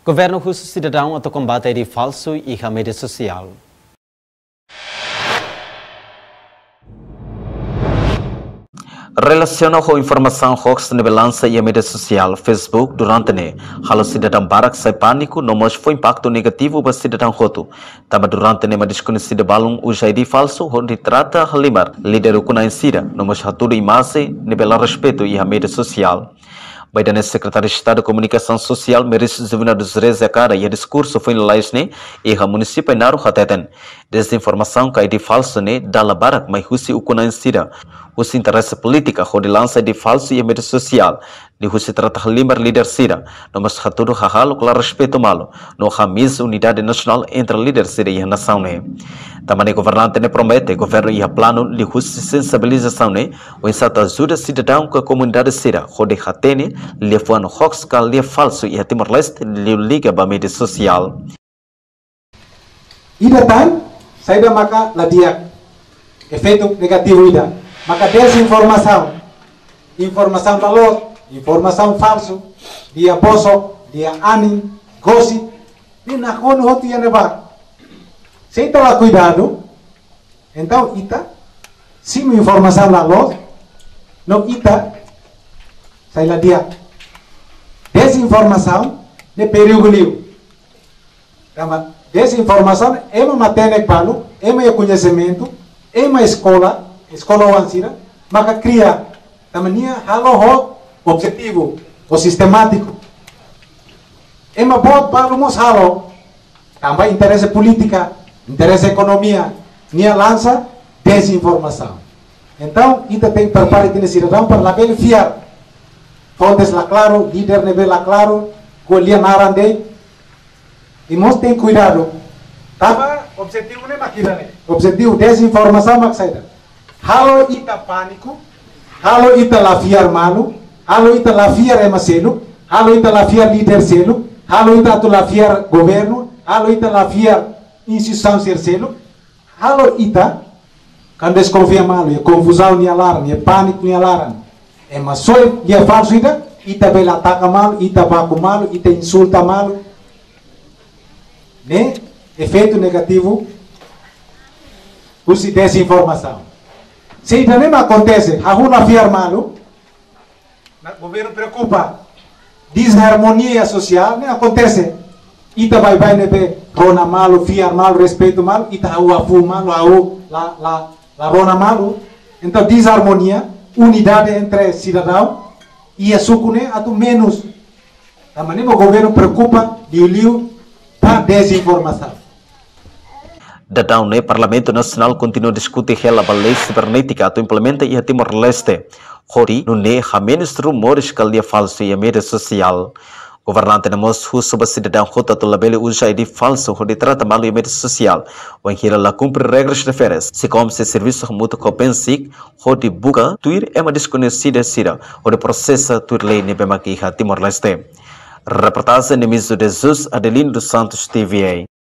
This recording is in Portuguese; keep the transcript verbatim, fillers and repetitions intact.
Governo Khusus Cidadão atau combate de falso e a mídia social. Relaciona com informação hoax na balança e a mídia social Facebook durante ne halo cidadão barak sai pânico não mas foi impacto negativo para cidadão roto tama durante ne ma desconhecida balung usai de falso onde trata halimar líder kuna insira não mas haturi imase ne bela respeito e a mídia social. Badan Secretário de Estado de Comunicação Social Meris Zuvina dos Reis Cara e discurso foi no Laisne e a município Naru Hateten. Desinformação cai de falso ne dala barak mai husi ukuna insira. Os interesse política de lança de falso e a mídia social. De husi trata limar líder sira. No mas haturu hahalo claro respeito malo. No hamis unidade nacional entre líder sira e a nação ne. Tamane governante ne promete governo e a plano de husi sensibilização ne. O insato ajuda cidadão com a comunidade sira. Hode hatene lefuano hoax kal lia falso e a Timor-Leste liu liga ba mídia social. Ida tan, saída maka ladia efeito negativo ida. Maka desinformação, informação balot, informação falso, dia bosok, dia aning, gossip, di nakon hoti ya neba. Se tomar cuidado, então ita, se informação balot, no ita, sai lá dia. Desinformação de perigo liu. Desinformação é uma matéria palo, é uma conhecimento, é uma escola, escola wansira, maka cria tamania halo ho objetivo, o sistemático. É uma boa para mos halo, também interesse política, interesse economia, nia lança desinformação. Então, ita tem prepare de cidadão para lá fiar. Fontes lá claro, líder nível lá claro, colher narande. E nós tem cuidado. Tava objetivo nem maquina né. Objetivo desinformação maksaida. Halo ita pânico, halo ita lafiar malu, halo ita lafiar emaselo, halo ita lafiar líder selo, halo ita tu lafiar governo, halo ita lafiar instituição selo, halo ita kan desconfia malu, e confusão ni alarm, e pânico ni alarm. É mas só é falso ita, ita bela ataca malu, ita baku malu, ita insulta malu. Né? Efeito negativo, usa desinformação. Se isso não acontece, a rua fiar malo, o governo preocupa, desarmonia social, não acontece. Ita vai vai nebe rona malo, fiar malo, respeito malo, ita a fu malo, a la la la rona malo. Então desarmonia, unidade entre cidadão e a sucune a tu menos. A maneira o governo preocupa de liu para desinformação. Dadão ne Parlamento Nacional continua a discutir a lei cibernética que implementa e a Timor-Leste. Hori no ne há menos rumores que lia falso e a mídia social. Governante na Moscou sobre cidadão rota do labelo usa de falso onde trata mal e a mídia social. O enquila lá cumpre regras de férias. Se como se serviço remoto compensik, onde buka tuir é uma desconhecida sira, onde processa tuir lei ne bema que a Timor-Leste. Reportagem de Miso de Jesus Adelino dos Santos T V A.